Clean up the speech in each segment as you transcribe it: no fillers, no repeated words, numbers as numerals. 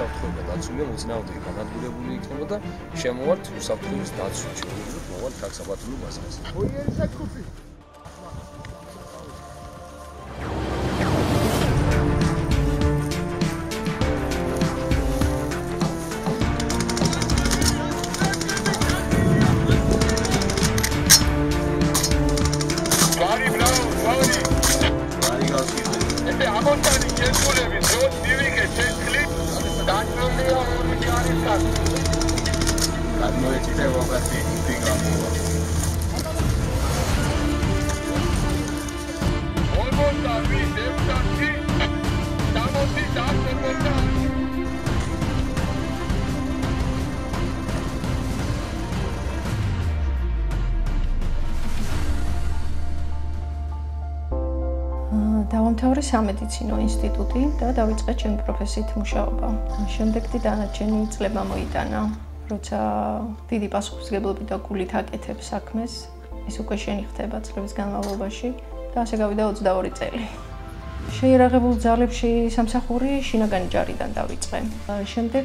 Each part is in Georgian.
უსაფრთხოება დაცულია, მოწინააღმდეგე განადგურებული იქნება და შემოვართ უსაფრთხოების დაცვით, შევიდროთ მოვალ ქակ საბათლო ბაზარზე. დავამთავრე სამედიცინო ინსტიტუტი და დავიწყე ჩემი პროფესიით მუშაობა. შემდეგი დანარჩენი წლება მოიტანა, როცა დიდი პასუხისმგებლობით და გულით აკეთებ საქმეს, ის უკვე შენი ხდება წლების განმავლობაში და ასე გავიდა 22 წელი. შეიარაღებულ ძალებში სამსახური შინაგანი ჯარიდან დავიწყე. შემდეგ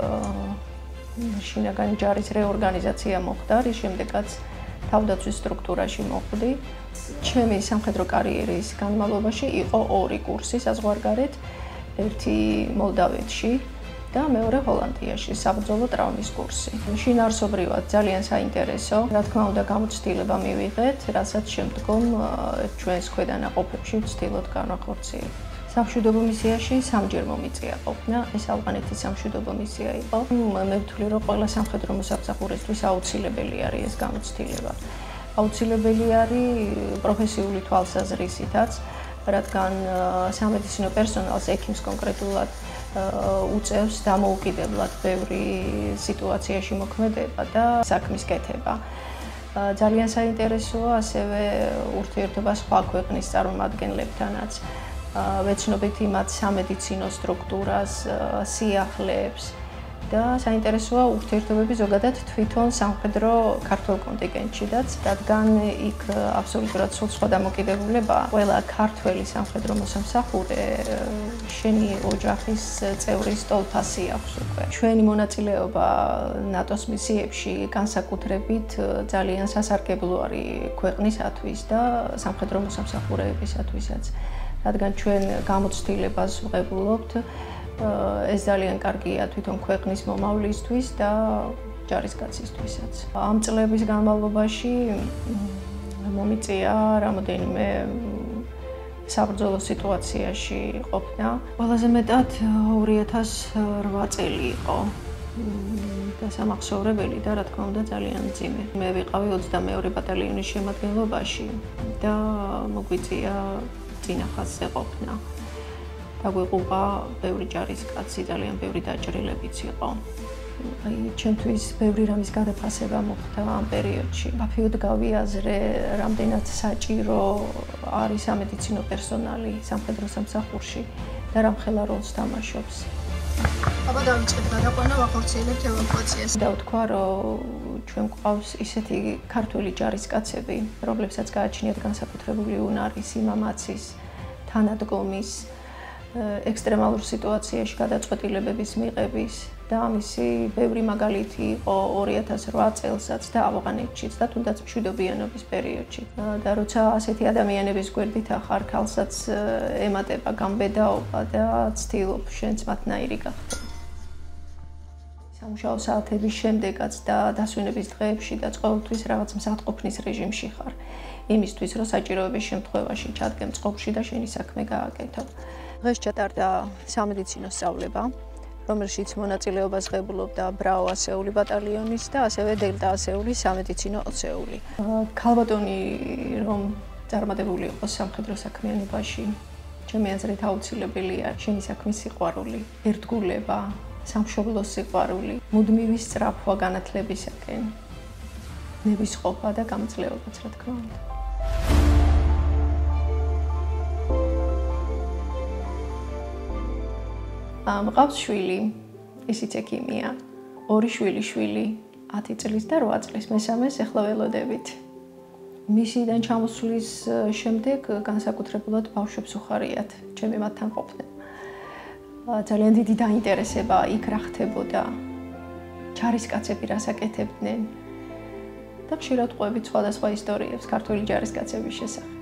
შინაგანი ჯარის რეორგანიზაცია მოხდა, რის შემდეგაც თავდაცვის სტრუქტურაში მოხვდი. ჩემი სამხედრო კარიერის განმავლობაში იყო 2 კურსი საზღვარგარეთ, ერთი მოლდავეთში და მეორე ჰოლანდიაში, საბრძოლო ტრავმის კურსი. შინაარსობრივად ძალიან საინტერესო, რა თქმა უნდა, გამოცდილება მივიღეთ, რასაც შემდგომ ჩვენს ქვედანაყოფებში ვცდილობთ განვახორციელოთ. სამშვიდობო მისიაში სამჯერ მომიწია ყოფნა, ეს ავღანეთის სამშვიდობო მისია იყო. მე ვთვლი, რომ ყველა სამხედრო მოსამსახურისთვის აუცილებელი არის ეს გამოცდილება. აუცილებელი არის პროფესიული თვალსაზრისითაც, რადგან სამედიცინო პერსონალს ექიმს კონკრეტულად უწევს დამოუკიდებლად ბევრი სიტუაციაში მოქმედება და საქმის კეთება. ძალიან საინტერესოა ასევე ურთიერთობა სხვა ქვეყნის წარმომადგენლებთანაც. ვეცნობთ იმათ სამედიცინო სტრუქტურას, სიახლეებს და საინტერესოა ურთიერთობები ზოგადად თვითონ სამხედრო ქართულ კონტინგენტშიდაც, რადგან იქ აბსოლუტურად სხვა დამოკიდებულებაა. ყველა ქართველი სამხედრო მოსამსახურე შენი ოჯახის წევრის სტოლფასი აქვს უკვე. ჩვენი მონაწილეობა ნატოს მისიებში განსაკუთრებით ძალიან სასარგებლო არის ქვეყნისათვის და სამხედრო მოსამსახურეებისათვისაც, რადგან ჩვენ გამოცდილებას ვღებულობთ. ეს ძალიან კარგია თვითონ ქვეყნის მომავლისთვის და ჯარისკაცისთვისაც. ამ წლების განმავლობაში მომიწია რამოდენიმე საბრძოლო სიტუაციაში ყოფნა. ყველაზე მეტად 2008 წელი იყო და სამახსოვრებელი და რა თქმა უნდა ძალიან მძიმე. მე ვიყავი 22 ბატალიონის შემადგენლობაში და მოგვიწია წინა ხაზზე ყოფნა. დაგვეყუყა ბევრი ჯარისკაცი, ძალიან ბევრი დაჭრილებიც იყო. აი, ჩემთვის ბევრი რამის გადაფასება მოხდა ამ პერიოდში. მაფიოდ გავიაზრე, რამდენად საჭირო არის სამედიცინო პერსონალი სამხედრო სამსახურში და რამ ხელა როლს თამაშობს. აბა დავიწყეთ გადაყვანა, ვახორციელებთ ევაკუაციას. დავთქვა, რომ ჩვენ გვყავს ისეთი ქართველი ჯარისკაცები, რომლებსაც გააჩნიათ განსაკუთრებული უნარი სიმამაცის, თანადგომის, ექსტრემალურ სიტუაციაში გადაწყვეტილებების მიღების და ამისი ბევრი მაგალითი იყო 2008 წელსაც და ავღანეთშიც და თუნდაც მშვიდობიანობის პერიოდში. და როცა ასეთი ადამიანების გვერდით ახარ ქალსაც ემატება გამბედაობა და ცდილობ შენც მათნაირი გახდე. სამუშაო საათების შემდეგაც და დასვენების დღეებში და ყოველთვის რაღაც მსახყოფნის რეჟიმში ხარ. იმისთვის, რომ საჭიროების შემთხვევაში ჩადგე მწყობრში და შენი საქმე გააკეთო. დღეს ჩატარდა სამედიცინო სწავლება, რომელშიც მონაწილეობას ღებულობდა ბრაო ასეული ბატალიონის და ასევე დელტა ასეულის სამედიცინო ოცეული. ქალბატონი რომ წარმატებული იყოს სამხედრო საქმიანობაში, ჩემი აზრით აუცილებელია შენი საქმის სიყვარული, ერთგულება, სამშობლოს სიყვარული, მუდმივი სწრაფვა განათლებისაკენ, ნებისყოფა და გამძლეობაც, რა თქმა უნდა. მყავს შვილი, ისიც ექიმია, 2 შვილი, 10 წლის და 8 წლის, მესამეს ეხლა ველოდებით. მისიდან ჩამოსვლის შემდეგ განსაკუთრებულად ბავშვებს უხარიათ, ჩემი მათთან ყოფნა. ძალიან დიდი დაინტერესება იქ რა ხდებოდა. ჯარისკაცები რას აკეთებდნენ და ხშირად ყვებით სხვადასხვა ისტორიებს ქართული ჯარისკაცების შესახებ.